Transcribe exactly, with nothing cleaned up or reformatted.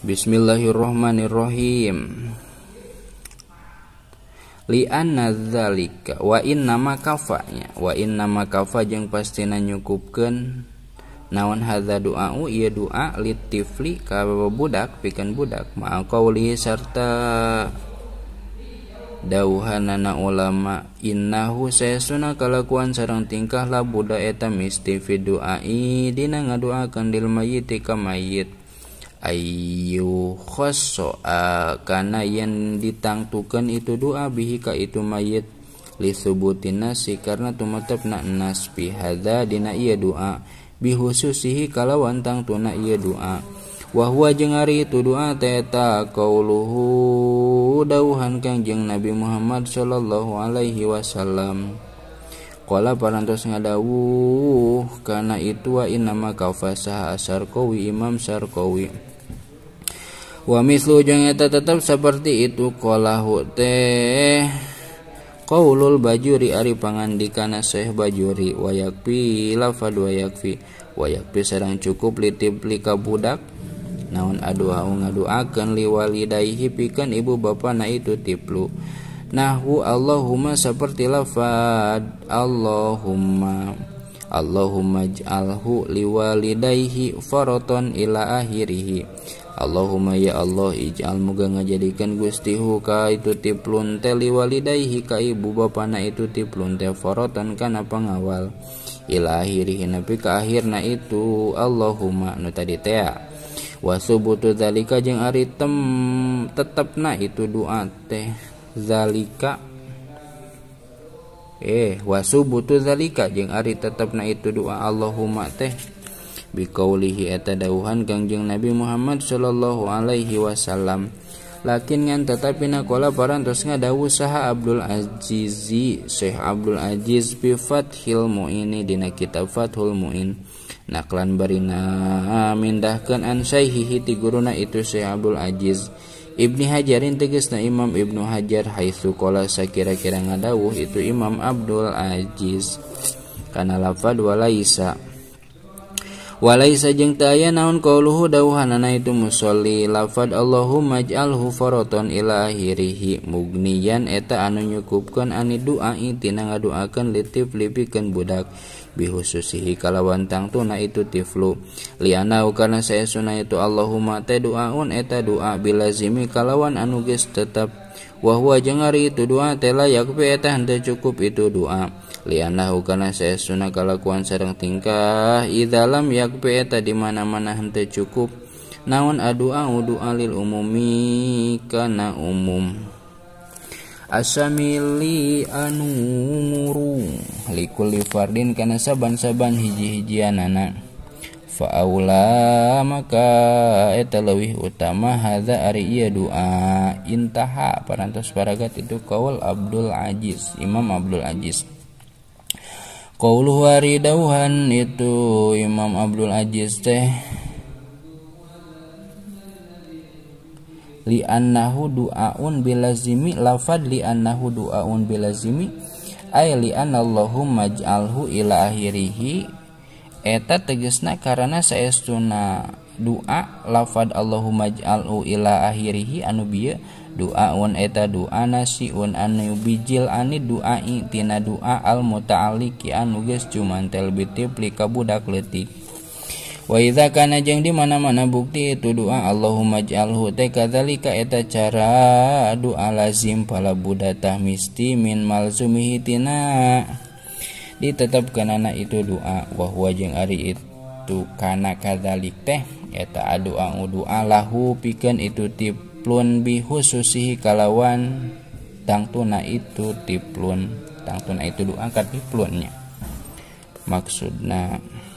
Bismillahirrahmanirrahim. Li anna dzalika wa inna ma kafanya wa inna ma kafa jeung pastina nyukupkeun naon hadza du'a'u ieu doa litifli ka budak pikeun budak ma qauli sarta dawuhanana ulama innahu sayasuna kalakuan sareng tingkah la budak eta misti fi du'ai dina ngadoakeun lil mayyit ka mayyit ayu khosso kana yen ditangtukeun itu doa bihi ka itu mayit li subutin nasi karena tumatepna nas fi hadza dina ieu doa bi khususihi kalawan tangtuna ieu doa wa huwa jeung ari itu doa eta qauluhu dawuhan Kangjeng Nabi Muhammad sallallahu alaihi wasallam qala parantos ngadawuh kana itu wa inna kafasa Sarqawi Imam Sarqawi wa mislu jeung eta tetep seperti itu qalahu teh qaulul Bajuri ari pangandikana Syekh Bajuri wa yakfi lafad wa yakfi wa yakfi sareng cukup litipli ka budak naon adoa ngadoakeun li walidayhi pikeun ibu bapana itu tiplu nahwu Allahumma seperti lafad Allahumma Allahumma ij'alhu liwalidayhi faraton ila akhirih Allahumma ya Allah ij'al muga ngajadikeun Gusti hu ka itu tiplun teh liwalidayhi ka ibu bapana itu tiplun teh faraton kana pangawal ila akhirih nepi ka akhirna itu Allahumma nu tadi teh wa subutu zalika jeung ari tem tetepna itu doa teh zalika eh wasubutu zalika jeung ari tetepna itu doa Allahumma teh biqaulihi eta dawuhan Kangjeng Nabi Muhammad sallallahu alaihi wasallam lakin ngan tetapina qala parantos ngadawuh saha Abdul Azizi Syekh Abdul Aziz bi Fathil Mu'in dina kitab Fathul Mu'in naklan barina mindahkeun an syaihihi ti guruna itu Syekh Abdul Aziz Ibni Hajarin tegasna Imam Ibnu Hajar haitsu qala sakira-kira ngadawuh itu Imam Abdul Aziz kana lafad walaisa walaisa jeung teu aya naon qauluhu dawuhanana itu musolli lafad Allahumma ij'alhu faraton ila akhirih mugniyan eta anu nyukupkeun ani doa tina ngadoakeun litif lipikeun budak bihususihi kalawan tangtuna itu tiflu liana kana saesuna itu Allahumma ta doaun eta doa bilazimi kalawan anu geus tetep wa huwa jeung ari itu doa teh la yakfi eta henteu cukup itu doa liana kana saesuna kalakuan sareng tingkah idza lam yakfi eta di mana-mana henteu cukup naon adoa doa lil umumi kana umum asamili anu nguru likulli fardin kana saban-saban hiji-hijianana fa aula maka eta leuwih utama hadza ari ieu doa intaha parantos paragat itu qaul Abdul Aziz Imam Abdul Aziz qauluhu ari dawuhan itu Imam Abdul Aziz teh li annahu du'aun bilazimi lafad li annahu du'aun bilazimi ay li anna Allahumma ij'alhu ila akhirih eta tegasna karana saestuna doa lafad Allahumma ij'alhu ila akhirih anu bieu du'aun eta doa nasiun anu bijil ani doai tina doa al muta'alliqi anu geus jumantel bitipli ka budak leutik wa idza kana jeung di mana-mana bukti itu doa Allahumma ij'alhu teh kadzalika eta cara doa lazim pala budatah misti min malzumihi tina ditetepkeunana itu doa wa huwa jeung ari itu kana kadzalik teh eta doa doa lahu pikeun itu tiplun bi khususihi kalawan tangtuna itu tiplun tangtuna itu doa ka tiplunnya maksudna